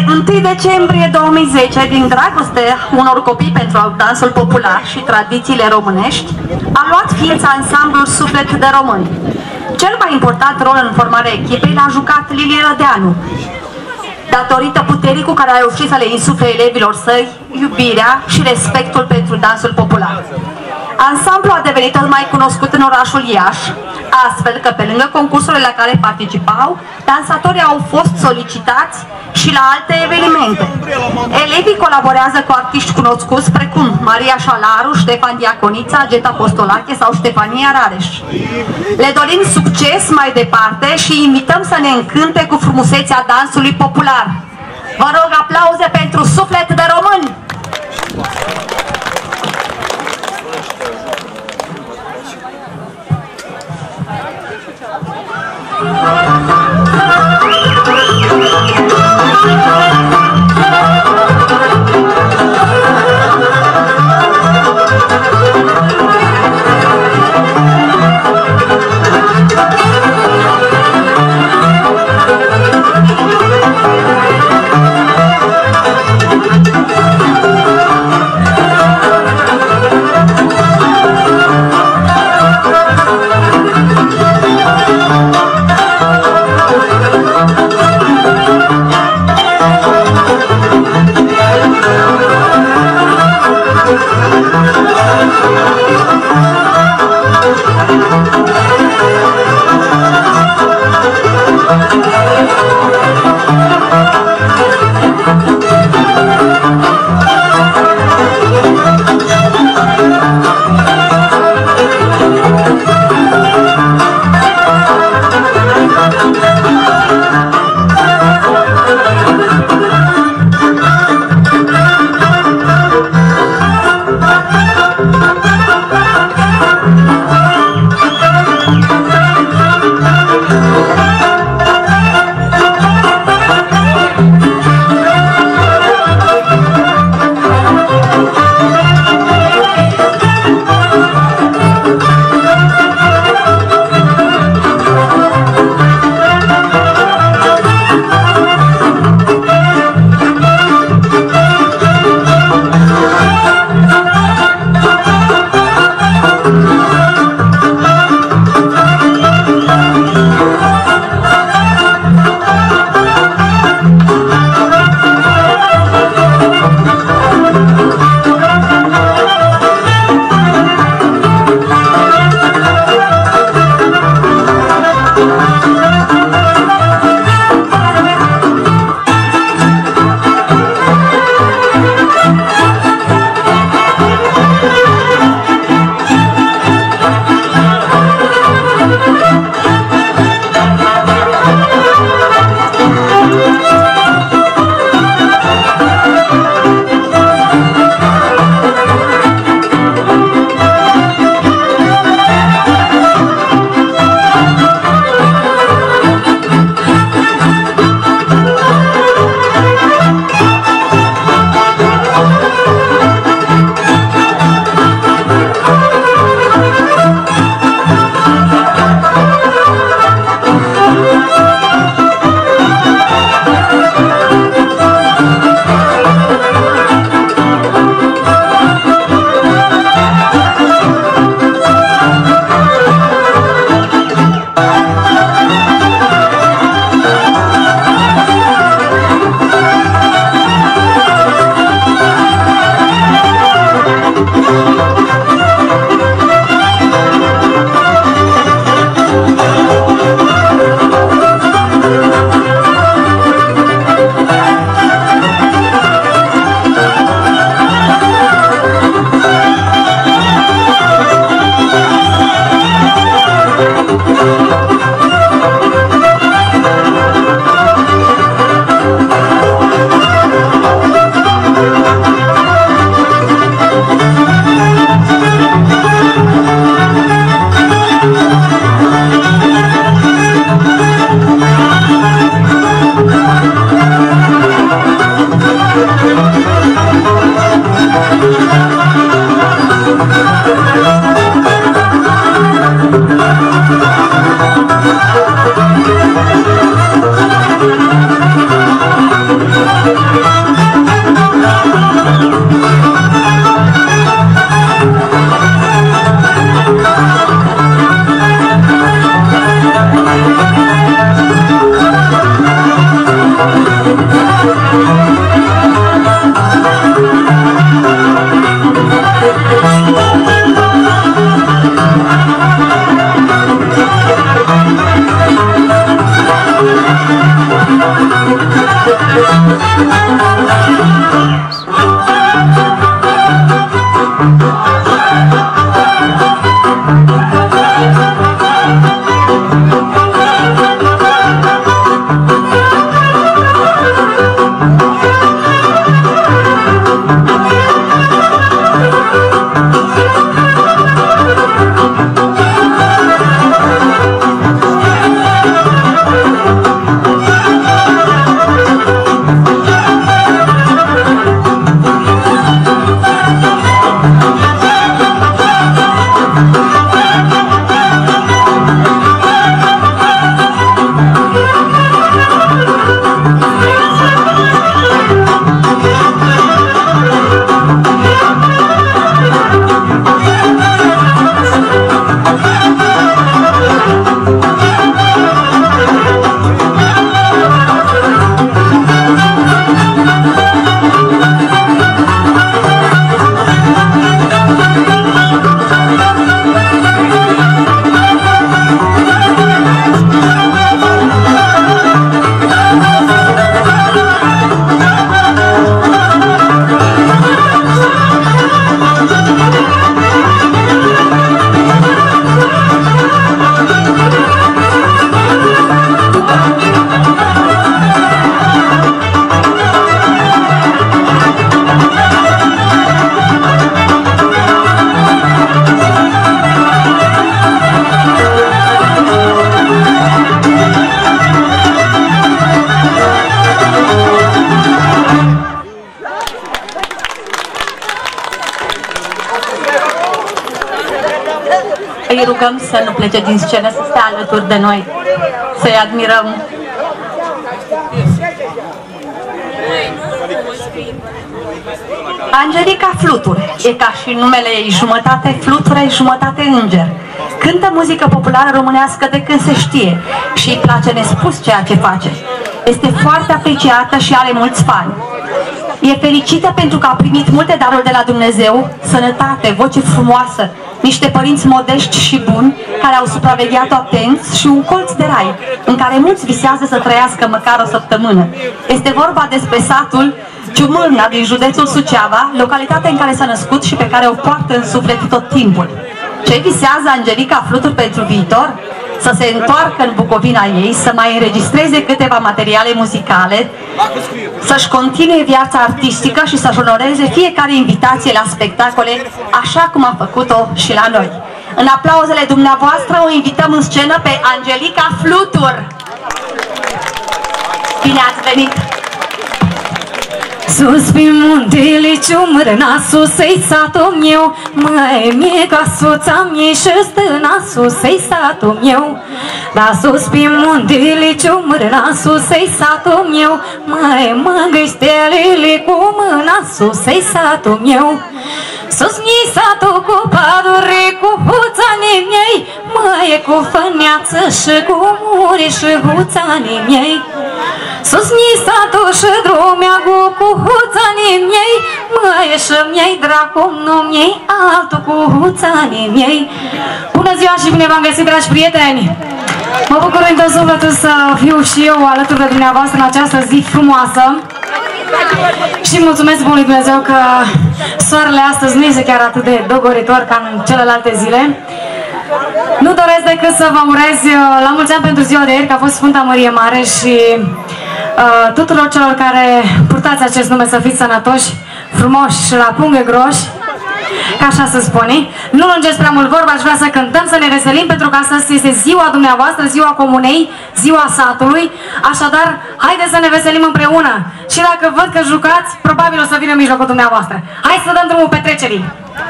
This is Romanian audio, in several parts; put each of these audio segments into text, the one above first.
1 decembrie 2010, din dragoste unor copii pentru dansul popular și tradițiile românești, a luat ființa ansamblul Suflet de Români. Cel mai important rol în formarea echipei l-a jucat Lilie Rădeanu, datorită puterii cu care a reușit să le insufle elevilor săi iubirea și respectul pentru dansul popular. Ansamblul a devenit tot mai cunoscut în orașul Iași, astfel că pe lângă concursurile la care participau, dansatorii au fost solicitați și la alte evenimente. Elevii colaborează cu artiști cunoscuți precum Maria Șalaru, Ștefan Diaconița, Geta Postolache sau Ștefania Rareș. Le dorim succes mai departe și invităm să ne încânte cu frumusețea dansului popular. Vă rog aplauze pentru Suflet de Români! Îi rugăm să nu plece din scenă, să stea alături de noi, să-i admirăm. Angelica Flutur, e ca și numele ei, jumătate flutură, jumătate înger. Cântă muzică populară românească de când se știe și îi place nespus ceea ce face. Este foarte apreciată și are mulți fani. E fericită pentru că a primit multe daruri de la Dumnezeu, sănătate, voce frumoasă, niște părinți modești și buni care au supravegheat-o atenți și un colț de rai în care mulți visează să trăiască măcar o săptămână. Este vorba despre satul Ciumârna din județul Suceava, localitatea în care s-a născut și pe care o poartă în suflet tot timpul. Ce visează Angelica Flutur pentru viitor? Să se întoarcă în Bucovina ei, să mai înregistreze câteva materiale muzicale, să-și continue viața artistică și să-și onoreze fiecare invitație la spectacole, așa cum a făcut-o și la noi. În aplauzele dumneavoastră o invităm în scenă pe Angelica Flutur. Bine ați venit! Sus pe muntele Ciumârna, sus-i satul meu, măi, mie ca soța mie și stâna, sus-i satul meu. Da, sus pe muntele Ciumârna, sus-i satul meu, măi, mângâi stelele cu mâna, sus-i satul meu. Sus-mi satul cu padure, cu huțanii miei, măi, cu făneață și cu muri și huțanii miei. Sus-mi satul și drumeagul cu huțanii miei, măi, și mi-ai dracu, nu mi-ai altul cu huțanii miei. Bună ziua și bine v-am găsit, dragi prieteni! Mă bucur din tot sufletul să fiu și eu alături de dumneavoastră în această zi frumoasă. Și mulțumesc Bunului Dumnezeu că soarele astăzi nu este chiar atât de dogoritor ca în celelalte zile. Nu doresc decât să vă urez la mulți ani pentru ziua de ieri, că a fost Sfânta Mărie Mare, și tuturor celor care purtați acest nume să fiți sănătoși, frumoși și la pungă groși, ca așa să spune. Nu lungesc prea mult vorba, aș vrea să cântăm, să ne veselim, pentru că astăzi este ziua dumneavoastră, ziua comunei, ziua satului. Așadar, haideți să ne veselim împreună. Și dacă văd că jucați, probabil o să vină în mijlocul dumneavoastră. Hai să dăm drumul petrecerii!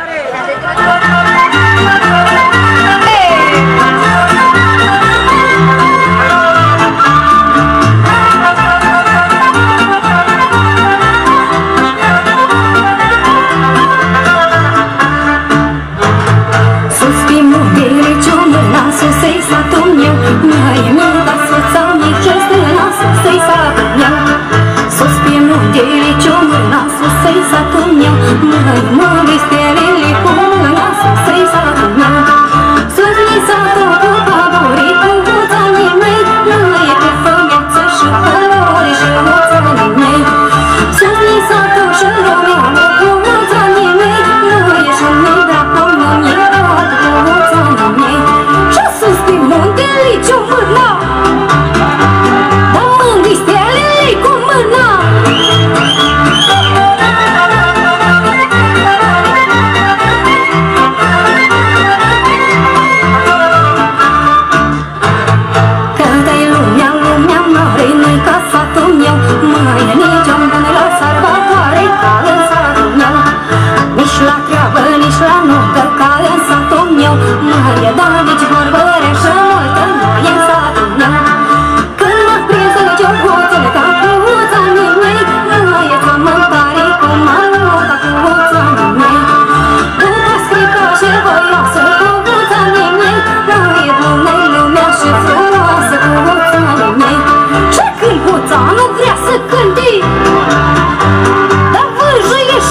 Sus-i satul meu, măi, mie da soța mie ce stâna, sus-i satul meu. Sus pe muntele Ciumârna, sus-i satul meu, măi, măi, stelele cu mâna, sus-i satul meu.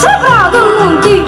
și bradul în munchi.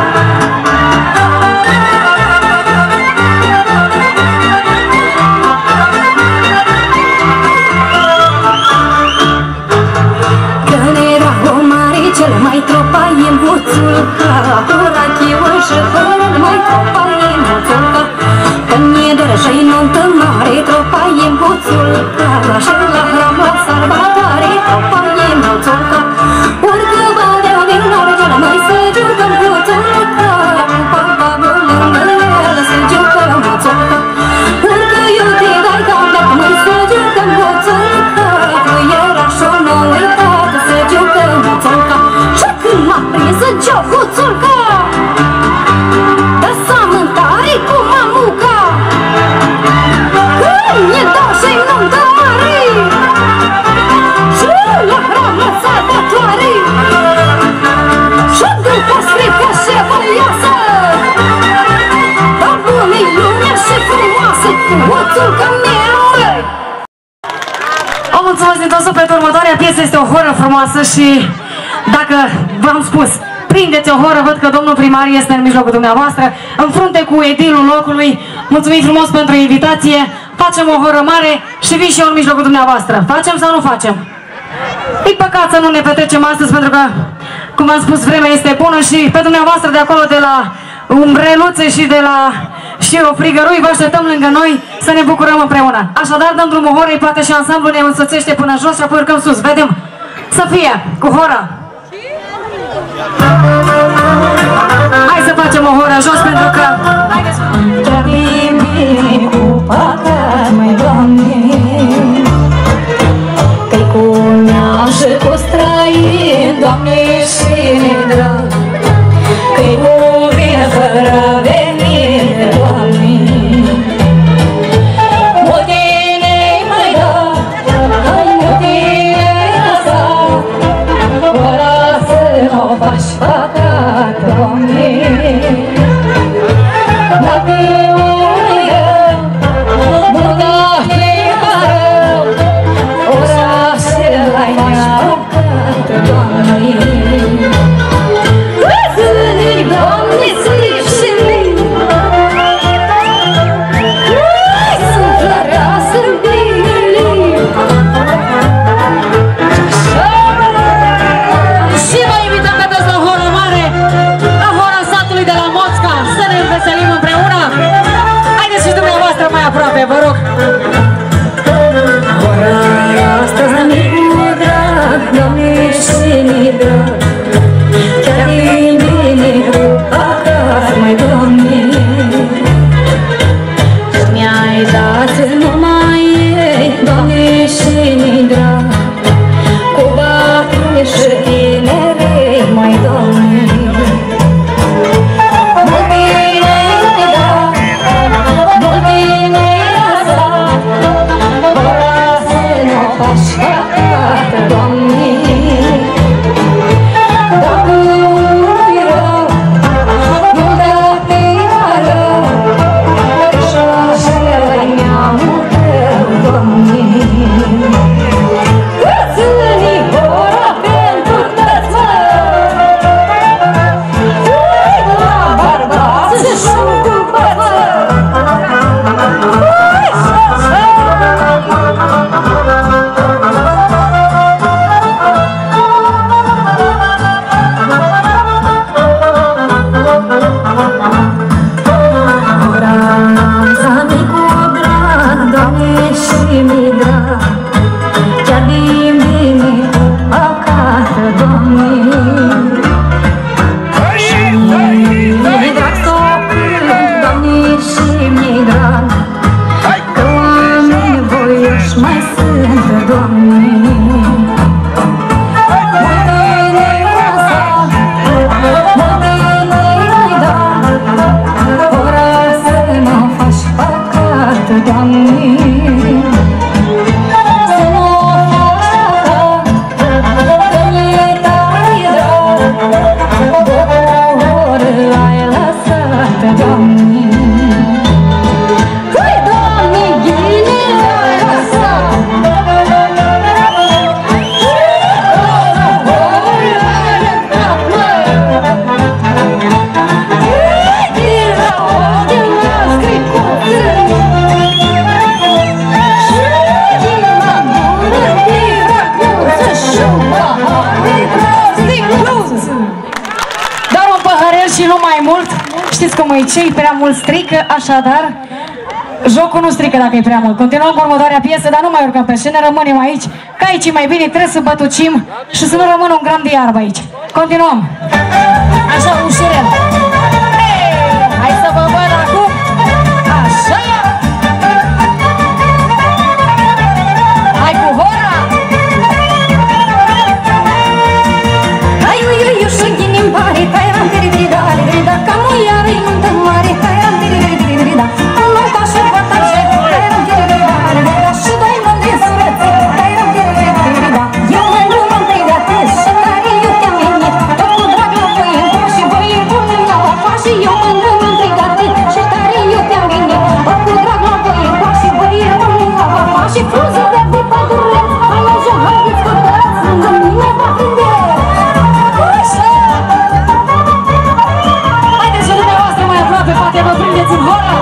Când era o mare, cel mai tropa e muțul, ura chiu și fără mai tropa e muțul. Când e doar și nuntă mare, tropa e muțul, și la hram la salvatoare, tropa e muțul. Urcă badea din argel, mai să jucăm muțul, papa lângă el să jucăm muțul. Urcă iute dai cap, mai să jucăm muțul, era și-o nouă uitată să jucăm muțul. Și când m-a prins în ciocuțul, dă-s-am în tare cu mamuca. Când e dau și-i nuntă mare, și la hram la salvatoare, și după strică și voioasă, dar bună-i lumea și frumoasă, muțulcă meu. O mulțumesc din tot sufletul. Următoarea piesă este o horă frumoasă și dacă v-am spus, prindeți o horă, văd că domnul primar este în mijlocul dumneavoastră, în frunte cu edilul locului. Mulțumim frumos pentru invitație, facem o horă mare și vin și eu în mijlocul dumneavoastră. Facem sau nu facem? E păcat să nu ne petrecem astăzi pentru că, cum am spus, vremea este bună și pe dumneavoastră de acolo, de la umbreluțe și de la și o frigărui, vă așteptăm lângă noi să ne bucurăm împreună. Așadar, dăm drumul horei, poate și ansamblul ne însoțește până jos și apoi urcăm sus. Vedem? Să fie cu hora! Hai să facem o horă jos pentru că... Chiar bine cu păcat, mai Doamne, că-i cu mea și cu străin, Doamne, și drag, că-i cu vine fără venire, Doamne. Multe-i mai da, multe-i lăsat, ora să n-o faci păcat, Doamne. Dacă nu dai rău, orașele-ai neapucat, Doamne. Zâni, Doamne, zâni și mii, sunt flăreasă binelii. Și vă invităm pe toți la horă mare, la hora satului de la Moțca, să ne înveselim împreună. Haideți și dumneavoastră mai aproape, vă rog. Ora astăzi mi-e drag, Doamne, și-mi drag, chiar-i bine cu păcat, mai Doamne. Mi-ai dat numai ei, Doamne, și-mi drag, cu bătrâni și tineri, mai Doamne. Mult bine-i dat, mult bine-i lăsat, ora să n-o faci păcat, Doamne. Dacă și nu mai mult. Știți cum e, cei prea mult strică, așadar jocul nu strică dacă e prea mult. Continuăm cu următoarea piesă, dar nu mai urcăm pe scenă, rămânem aici. Că aici e mai bine, trebuie să bătucim și să nu rămână un gram de iarbă aici. Continuăm. Așa, ușurel. Hai să vă văd acum. Așa. Hai cu hora. Hai uiuiu și ghinim pare, tai ram tiri tiri da, da, ca muiară-i nuntă mare, tai ram tiri tiri tiri da. Nu ca și pătașe, tai ram tiri tiri da, și doi mândri surețe, tai ram tiri tiri da. Eu mândru m-am pregătit și tare eu te-am venit, tot cu drag la voi în pas și voi în bună la apa și eu mândru m-am pregătit și tare eu te-am venit, tot cu drag la voi în pas și voi în bună la apa și frunză de pădureț, hai la joc, haideți cu tărați, lângă mine va prinde. Haideți și dumneavoastră mai aproape, poate vă prindeți în hora.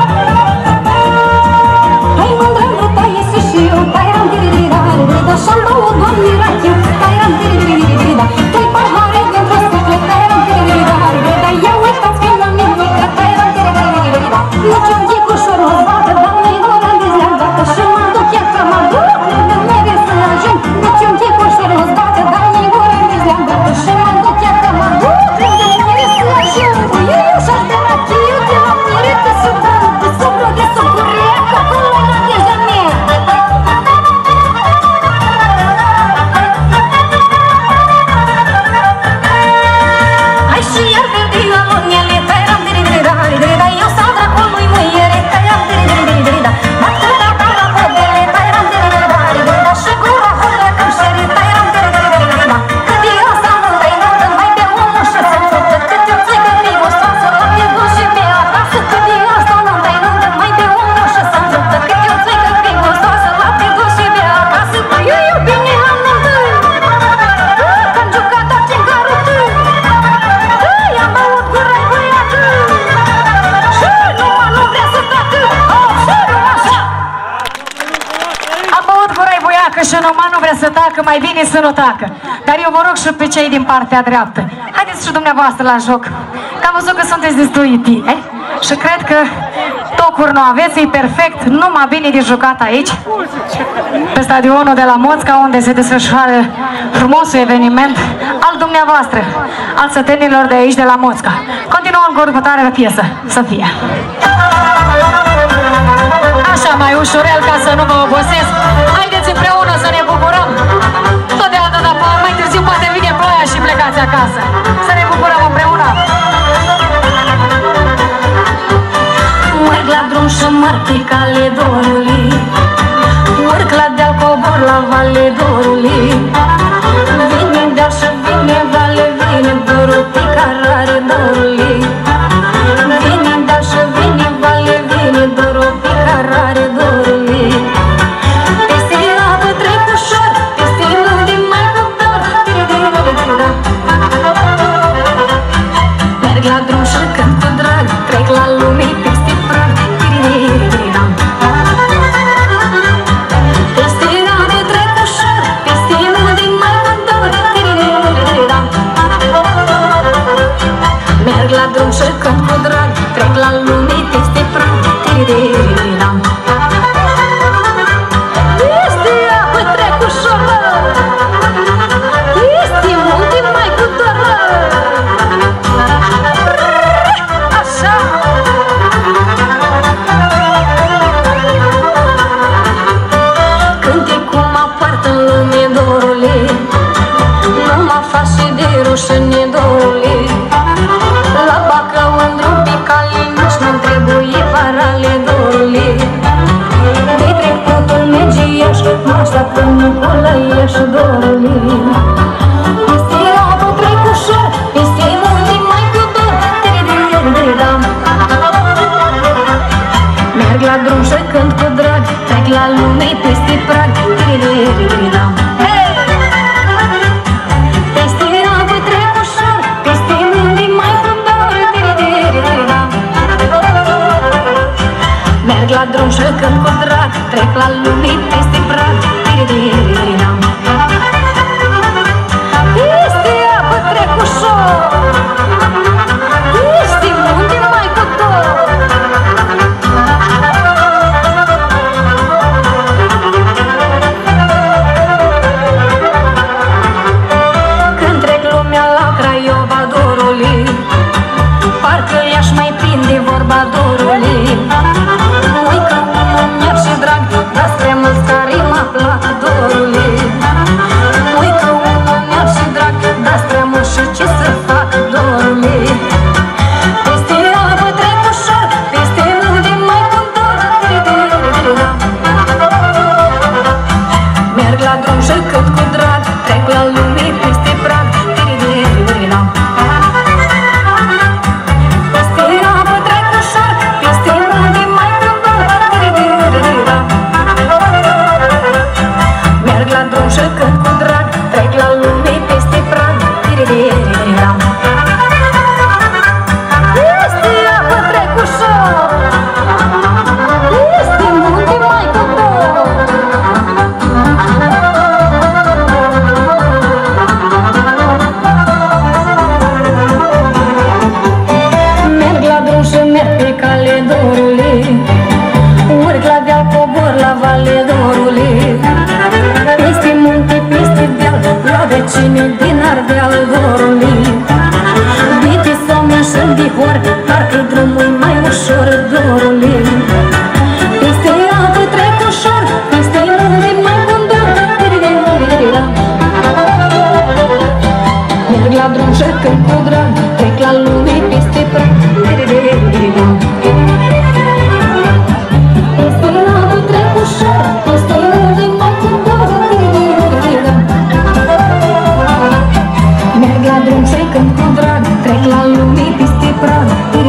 Hai mândră-mi ta este și eu, tai ram tiri tiri da, și-am băut doamne rachiu, tai ram tiri tiri da. Trei pahare dintr-o sticlă, tai ram tiri da, ia uitați că n-am nimic, tai ram tiri da. Nici un tic ușor nu-ți bată, doamne-i doar am dezleagată și mă duc chiar că mă duc, lângă mere să ajung. Nici un tic ușor nu-ți bată, doamne-i doar am dezleagată și mă duc chiar că mă duc, lângă mere să ajung. Eu și-aș de rachiu, de la mire, de supran, de sobru, de sucurie, că acolo la deja mea. Hai și iar verde la lunele, tai ram tiri da, eu sau dracului muiere, tai ram tiri da. Bată da ca la podele, tai ram tiri da, și gura hulă când șeri, tai ram tiri da. Cât e asta nu-i nuntă, mai de unul și să țută, cât e o țuică mi gustoasă, la pierdut și pe acasă. Cât e asta nu-i nuntă, mai de unul și să țută, cât e o țuică mi gustoasă, la pierdut și pe acasă. Eu bine la nuntă, că-mi jucat orice garotă. I-am băut gură băiată și numai nu vrea să tacă, și numai așa. Am băut gura-i buiacă și numai nu vrea să tacă, mai bine să nu tacă. Dar eu vă rog și pe cei din partea dreaptă, haideți și dumneavoastră la joc, că am văzut că sunteți destui tine și cred că tocuri nu aveți, e perfect, numai bine de jucat aici, pe stadionul de la Moțca, unde se desfășoară frumosul eveniment al dumneavoastră, al sătenilor de aici de la Moțca. Continuăm cu următoarea piesă, să fie. Așa, mai ușurel ca să nu vă obosesc. Haideți împreună să ne bucurăm. Totdeauna, dar mai târziu poate vine ploaia și plecați acasă. Să ne bucurăm împreună. Merg la drum și măr pe cale dorului, urc la deal, cobor la vale dorului. Vine deal și vine vale, vine dorul pe carare dorului. Vine deal și vine vale, vine dorul pe carare dorului. Peste apă trec ușor, peste munte mai cu dor. Merg la drum și cânt cu drag, trec la lume peste prag. Peste rane trec ușor, peste munte mai cu dor. Merg la drum și cânt cu drag, trec la lume peste prag. Peste apă trec ușor, peste munte mai cu dor. Așa. Cântecul mă poartă în lume, dorule, nu mă face de rușine, dorule. La Bacău în drum pe cale, nici nu-mi trebuie parale, dorule. De trecutul merge Iași, mă așteaptă Nicola Iași, dorule. Peste apă trec ușor, peste munte mai cu dor. Merg la drum și cânt cu drag, trec la lume peste prag. Peste apă trec ușor, peste munte mai cu dor. Merg la drum și cânt cu drag, trec la lume peste prag. din Ardeal dorului. Vite somea și-n vihor, parcă drumul mai ușor dorului. Peste apă trec ușor, peste munte mai condor. Merg la drum și când cu drag, trec la lume peste prag. Peste apă trec ușor, peste munte mai condor. Merg la drum și când cu drag, trec la lume peste prag.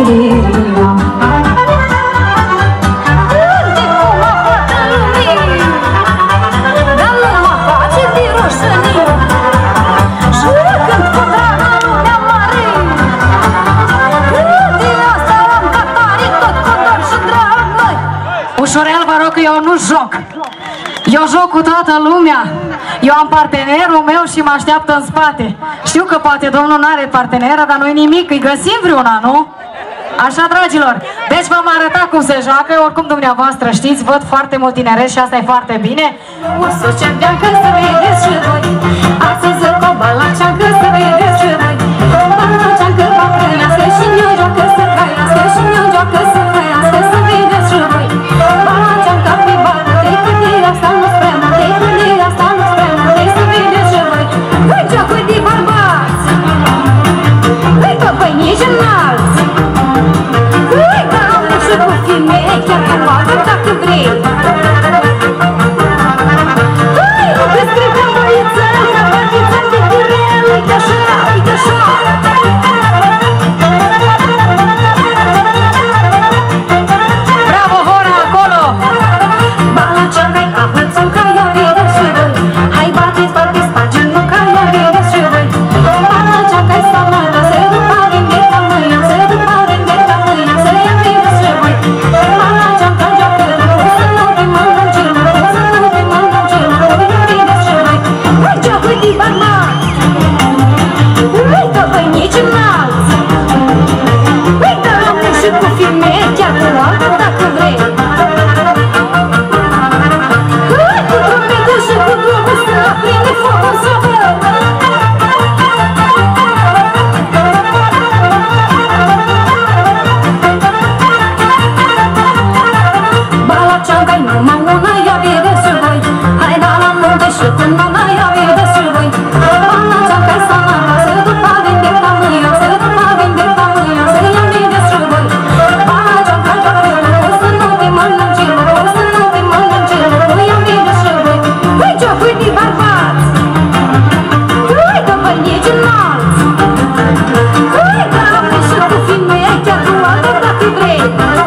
Ușorel, vă rog că eu nu joc. Eu joc cu toată lumea. Eu am partenerul meu și mă așteaptă în spate. Știu că poate domnul nu are parteneră, dar nu-i nimic, îi găsim vreuna, nu? Așa, dragilor, deci v-am arătat cum se joacă. Oricum dumneavoastră știți, văd foarte mult tineret și asta e foarte bine. O să cerdeacă să vedeți și voi. Astăzi îl coba la ceancă să vedeți și voi. La ceancă va frânească și mi-o joacă să trăiască și mi-o joacă să trăiască să vedeți și voi. La ceancă pe bani, decât de asta nu-ți prea mult, decât de asta nu-ți prea mult, să vedeți și voi. Îi jocuri de bărbați, îi că băinici înalți. Îi dau și cu femeie, chiar cu altă dacă vrei. Bravo, Hora, acolo! Balaceanca-i apățăm ca ea vedeți și voi. Hai bateți, bateți, paginul ca ea vedeți și voi. Balaceanca-i salată, se dupa vendeta mâia, se dupa vendeta mâia, să ea vedeți și voi. Balaceanca joacă rău, să nu te mănânci rău, să nu te mănânci rău, vedeți și voi. Îi jocuri de bărbați, îi că băinici înalți. Îi dăm și cu femeie, chiar cu altă dacă vrei. Hai cu trompetul și cu drumul să aprinde focul să văd. Balaceanca-i numai una, ia vedeți și voi. Hai da la munte și cu nuna, ia vedeți și voi. Balaceanca-i salata, se dupa vendeta mâia, se dupa vendeta mâia, să ia vedeți și voi. Balaceanca joacă rău, să nu te mănânci rău, să nu te mănânci rău, ia vedeți și voi. Îi jocuri de bărbați, îi că băinici înalți. Îi dau și cu femeie, chiar cu altă dacă vrei.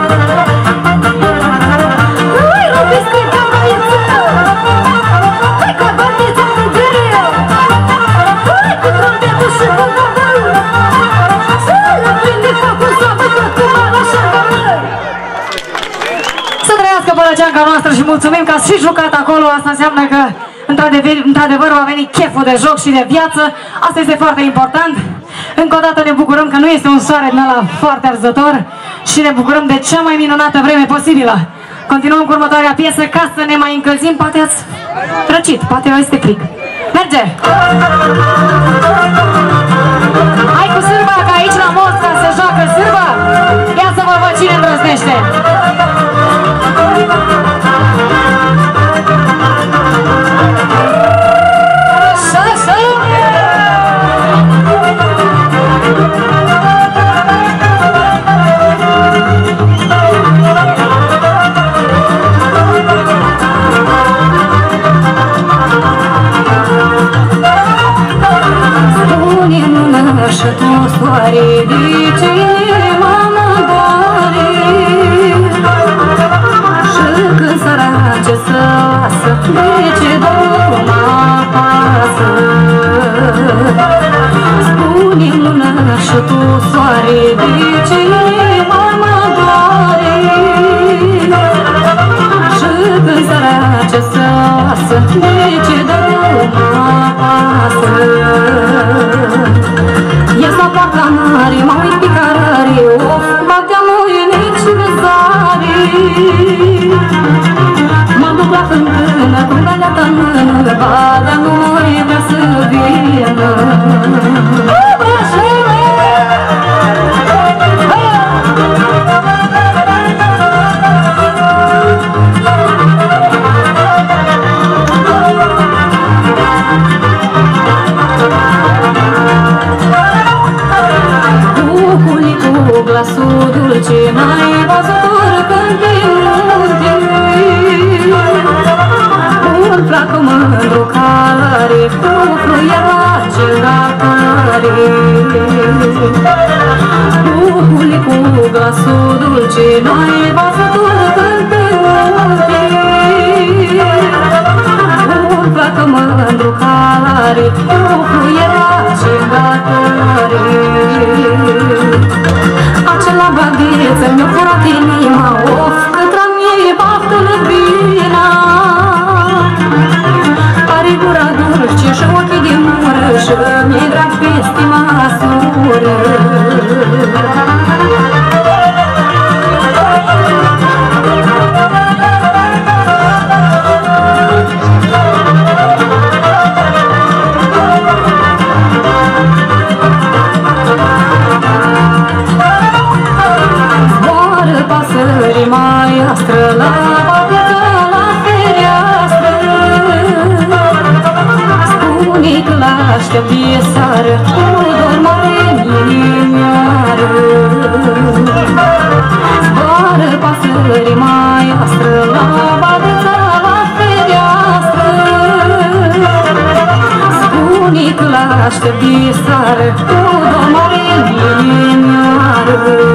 Îi rupi stânga băieță, îi că bătiți atât de rău. Îi cu trompetul și cu găbăl, să-l aprinde focul să văd cu balașanca măi. Să trăiască Bălăceanca noastră și mulțumim că ați și jucat acolo. Asta înseamnă că într-adevăr va veni cheful de joc și de viață. Asta este foarte important. Încă o dată ne bucurăm că nu este un soare din ăla foarte arzător și ne bucurăm de cea mai minunată vreme posibilă. Continuăm cu următoarea piesă ca să ne mai încălzim. Poate ați răcit, poate este frig. Merge! Hai cu sârba, că aici la Mostra se joacă sârba. Ia să vă văd cine îndrăznește. Și tu, soare, de ce mama doare? Și când sărace să lasă, de ce dorul mă apasă? Spune-mi luna și tu, soare, de ce mama doare? Și când sărace să lasă, de ce dorul mă apasă? Ies la poarta mare, mă uit pe cărări, of, batea muienic și de zare. Mă duc la fântână, cu galeata în mână, badea nu mai vrea să vină. Glasul dulce n-ai văzut oricând pe munte, un flac mândru care cu fluiera cingapare. Cu glasul dulce n-ai văzut oricând pe munte, un flac mândru care cu fluiera cingapare. Acela băgheță mi-a furat inima, of, că-tra mie baftă-l vina. Are gura dulce și ochii de mură și mi-e drag pe stima sură. Pasării mai astră la babetă la fereastră, spune că l-aștept de seară, cu dor mare în inimioară. Zboară pasării mai astră la babetă la fereastră, spune că l-aștept de seară, cu dor mare în inimioară.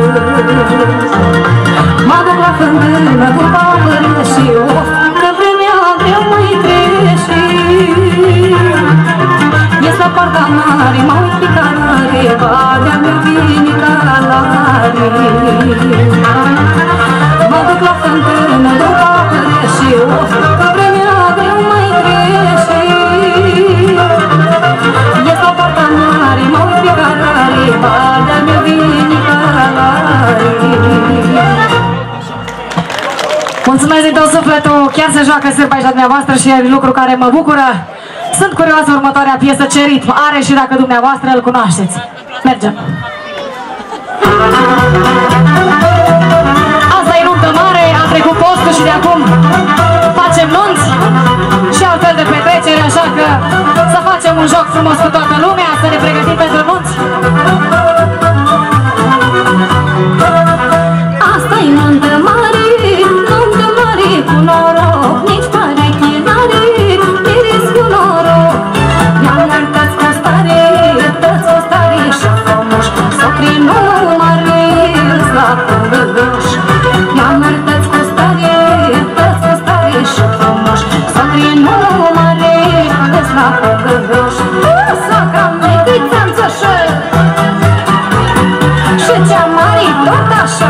Mă duc la fântână după apără și of, că vremea greu mai trece. Ies la partea mare, mă uit pe canare, badea mea vine calare. Mă duc la fântână după apără și of, că vremea greu mai trece. Ies la partea mare, mă uit pe canare, badea mea vine calare. Mulțumesc din tot sufletul, chiar se joacă sârba aici la dumneavoastră și e lucru care mă bucură. Sunt curioasă următoarea piesă, ce ritm are și dacă dumneavoastră îl cunoașteți. Mergem! Asta e nuntă mare, a trecut postul și de acum facem nunți și altfel de petrecere, așa că să facem un joc frumos cu toată lumea, să ne pregătim pentru nunți. Asta-i nuntă mare, cu noroc, nici pareche n-are, miris cu noroc. Mi-am arătați cu stare, tăți o stare și frumos, socrii nu mă râs la pângăș. Mi-am arătați cu stare, tăți o stare și frumos, socrii nu mă râs la pângăș. Soacra mea că-i țanțășă și cea mare tot așa.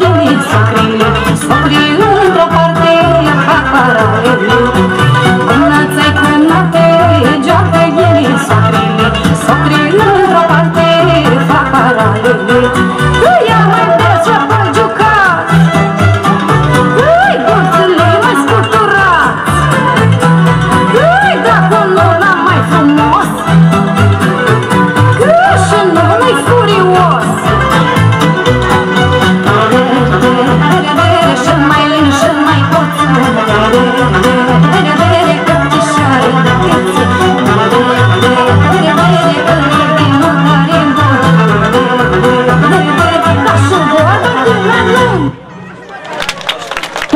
Una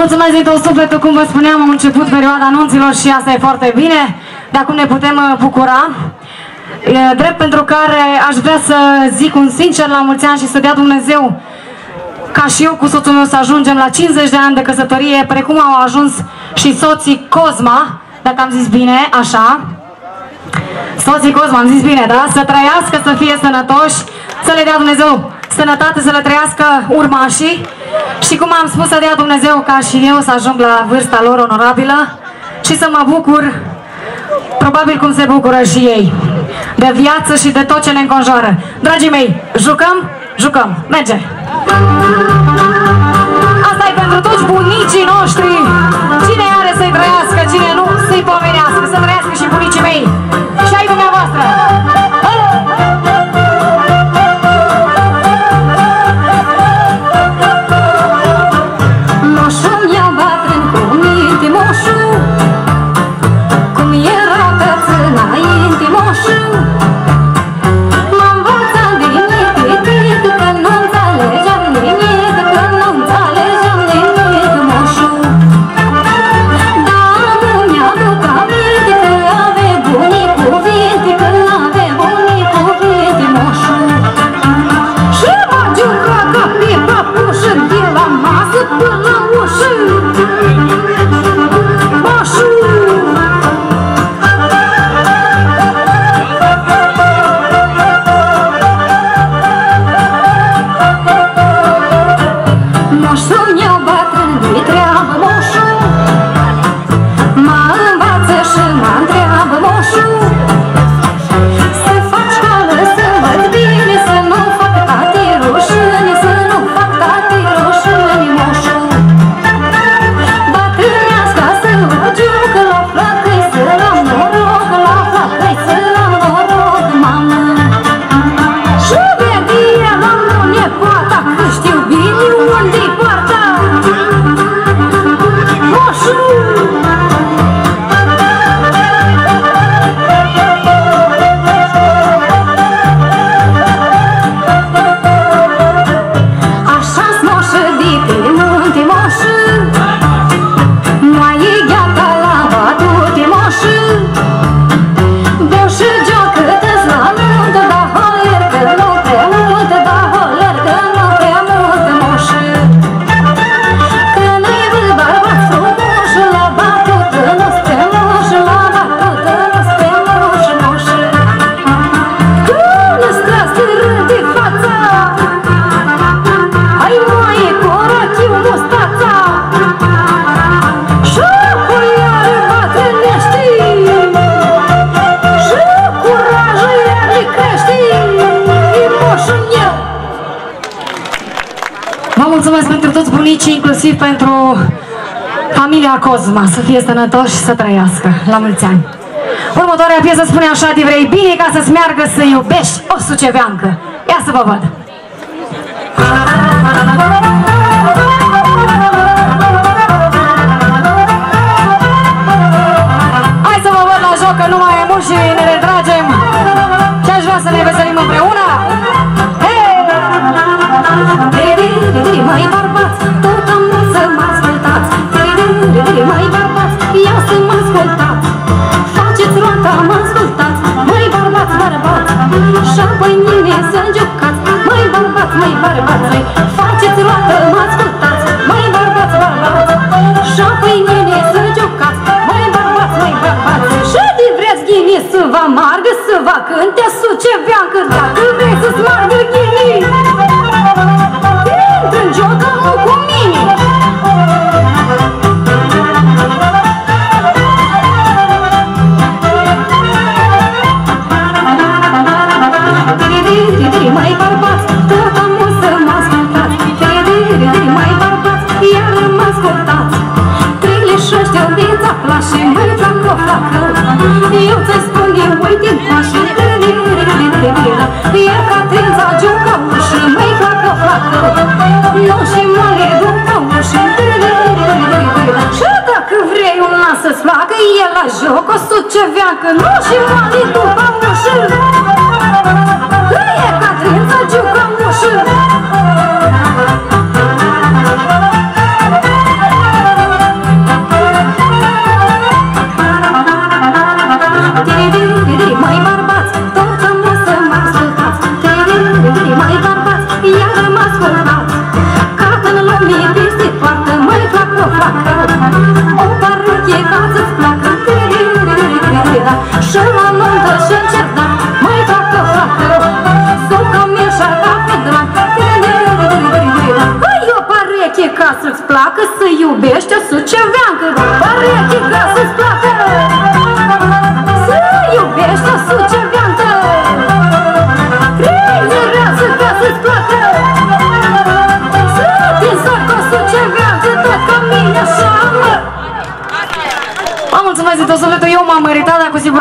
Mulțumesc din tot sufletul, cum vă spuneam, am început perioada anunților și asta e foarte bine. De acum ne putem bucura. Drept pentru care aș vrea să zic un sincer la mulți ani și să dea Dumnezeu ca și eu cu soțul meu să ajungem la 50 de ani de căsătorie, precum au ajuns și soții Cosma, dacă am zis bine, așa. Soții Cosma, am zis bine, da? Să trăiască, să fie sănătoși, să le dea Dumnezeu sănătate, să le trăiască urmașii și, cum am spus, să dea Dumnezeu ca și eu să ajung la vârsta lor onorabilă și să mă bucur, probabil cum se bucură și ei, de viață și de tot ce ne înconjoară. Dragii mei, jucăm? Jucăm. Merge! Asta e pentru toți bunicii noștri. Cine are să-i trăiască, cine nu, să-i pomenească, să trăiască și bunicii mei. Și ai dumneavoastră. Moșul mi-a bătrân cu minte, moșul, cum era căț înainte, moșul. M-a învățat din mic, că nu înțelegeam nimic, că nu înțelegeam nimic, moșul. Dar nu mi-aduc aminte că avea bunii cuvinte, că avea bunii cuvinte, moșul. Și m-a jucat ca pe papușă de la masă până la ușă. Moșul! Moșul meu bătrân de treabă, moșul, mă învață și mă întreabă, moșul, să fac școală, să văd bine, să nu fac tate rușine, să nu fac tate rușine, moșul. Bătrânească să o jucă la flacăi, să am noroc, la flacăi, să am noroc, mamă. Și vede el la mine poata, că știu bine unde-i poarta. Moșul! Așa-s moșă de pe munte, moșă, mai e gheata la batute, moșă. Beau și joacă-te-ți la nuntă, dar holercă nu prea multă, dar holercă nu prea multă, moșă. Că nu-i văd bărbat frumos, la batută nu-ți moș, la batută nu-ți moș, moșă. Când stă stârând-i fața, ai moaie cu rochiu mustața, și cu iară bătrânești, și curajul iar le crești, e moșul meu. Vă mulțumesc pentru toți bunicii, inclusiv pentru familia Cosma. Să fie sănătoși și să trăiască. La mulți ani! Următoarea piesă spune așa: te vrei bine ca să-ți meargă să iubești o suceveancă. Ia să vă văd! Hai să vă văd la joc, că nu mai e mult și ne retragem. Și aș vrea să ne veselim împreună. Hei! Mai bărbați, tot am vrut să mă ascultați. Mai bărbați, ia să mă ascultați. Faceți roata, mă ascultați. Mai bărbați, bărbați, și apoi mine să jucați. Mai bărbați, faceți roata, mă ascultați. Mai bărbați, bărbați, și apoi mine să jucați. Mai bărbați, și de vreți ghini să vă margă, să vă cânte suceveancă. Dacă vrei să-ți margă ghini, intră în joc, nu cu mine. Mai bărbați, tot am vrut să mă ascultați. Mai bărbați, iar mă ascultați. Triliși ăștia de țapla și mai fac o flacă. Eu ți-i spun, uite-n pași. Iar Catrința jucă ușă, mai fac o flacă. Nu și mare după ușă. Și dacă vrei un nas să-ți placă, el la joc o suceveancă. Nu și mare după ușă. E Catrința jucă ușă.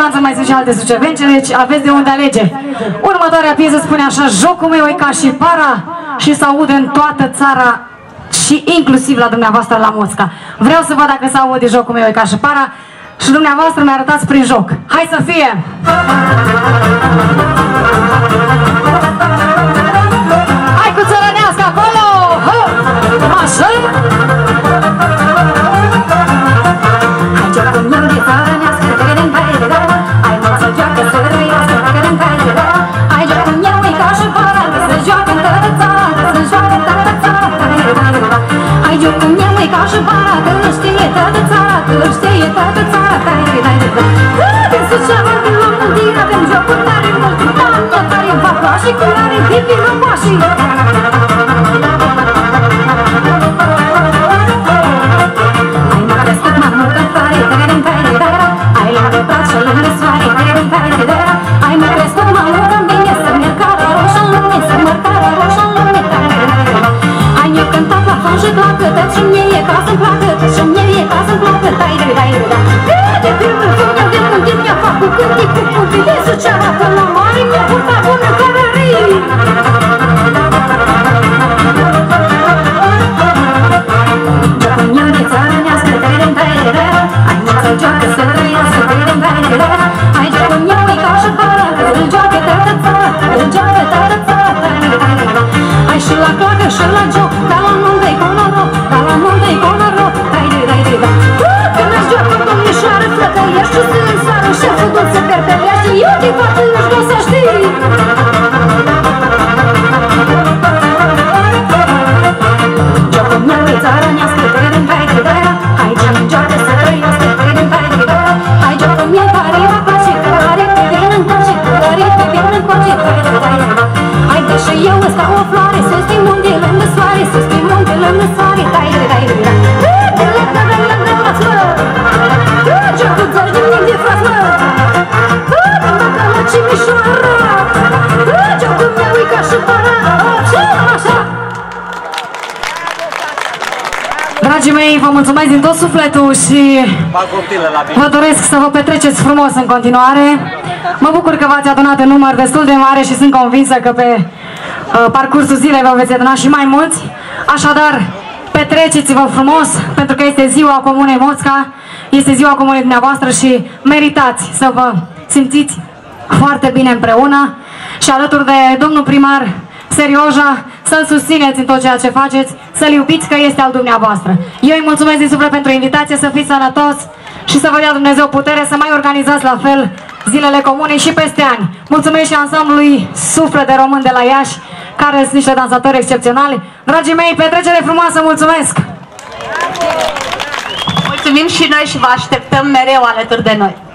siguranță mai sunt și alte sucevencene, deci aveți de unde alege. Următoarea piesă spune așa: jocul meu e ca și para și se aude în toată țara și inclusiv la dumneavoastră la Mosca. Vreau să văd dacă se aude jocul meu e ca și para și dumneavoastră mi-arătați prin joc. Hai să fie! Hai cu țărănească acolo! Așa! Hai jocul meu de țărănească, hai mă să joacă să răiască, hai jocul meu e ca și para, că se joacă în toată țara, că se joacă în toată țara. Hai jocul meu e ca și para, că știe toată țara, că știe toată țara. Din Suceava, din la Mândiri, avem jocuri tare multe, doamnă, tare vapoași, culoare, pipi, răpoași. Hai mă crescut, m-am murcat tare, hai la de braț și lângă soare, hai mă crescut, m-am murcat bine, să merg ca la roșă în lume, să merg ca la roșă în lume. Hai mi-o cântat la fân și clacă, tot și mie e ca să-mi placă, tot și mie e ca să-mi placă, de primul fână de munte mi-a fac cu cântii, cu puntii de Suceava până la mare, mi-a purtat bună cărării. Jocul meu de țărănească, hai mă să joacă să trăiască, hai jocul meu e ca și para, că îl joacă toată țara, îl joacă toată țara. Hai și la clacă și la joc, ca la munte-i cu noroc, ca la munte-i cu noroc, când își joacă domnișoară, flăcăiești și se însară, șeful dul se perpelește, eu de față își vreau să știi. Jocul meu e țărănească, hai ce-mi joacă să trăiască, hai jocul meu care va place, care te vin încoace, care te vin încoace. Hai că și eu îți ca o floare, sus pe munte lângă soare, sus pe munte lângă soare. Jocul țări de mic de frat, mă, dacă la Cimișoara, jocul meu e ca și para, așa. Dragii mei, vă mulțumesc din tot sufletul și vă doresc să vă petreceți frumos în continuare. Mă bucur că v-ați adunat în număr destul de mare și sunt convinsă că pe parcursul zilei vă veți aduna și mai mulți. Așadar, petreceți-vă frumos, pentru că este ziua Comunei Mosca, este ziua Comunei dumneavoastră și meritați să vă simțiți foarte bine împreună și alături de domnul primar Serioja să-l susțineți în tot ceea ce faceți, să-l iubiți că este al dumneavoastră. Eu îi mulțumesc din suflet pentru invitație, să fiți sănătos și să vă dea Dumnezeu putere să mai organizați la fel zilele comunei și peste ani. Mulțumesc și ansamblului Suflet de Român de la Iași, care sunt niște dansatori excepționali. Dragii mei, petrecere frumoasă, mulțumesc! Mulțumim și noi și vă așteptăm mereu alături de noi.